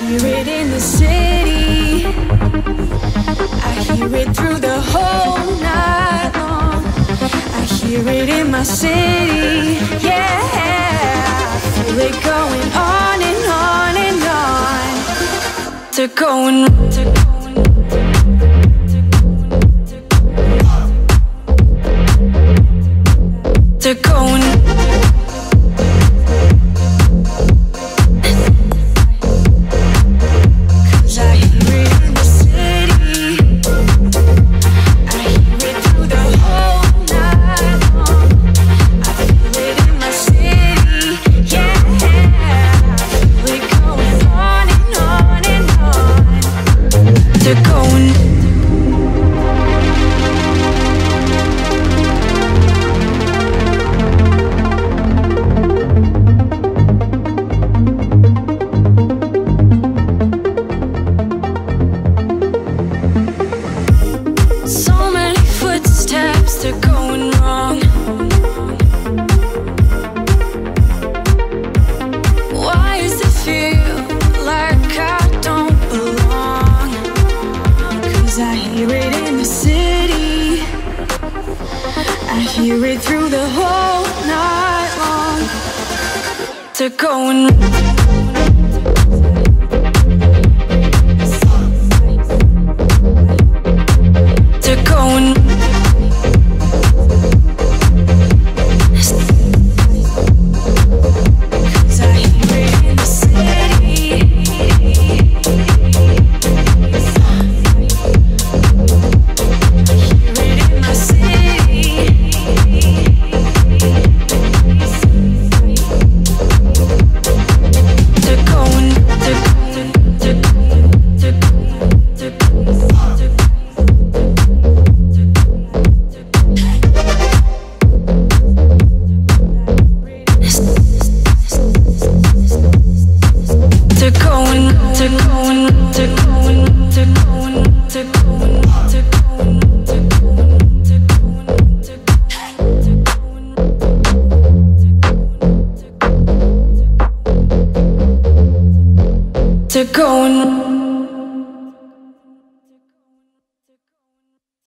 hear it in the city, I hear it through the whole night long. I hear it in my city, yeah. I feel it going on and on and on. To going, to going. Hear it through the whole night long. To going, to going. To going.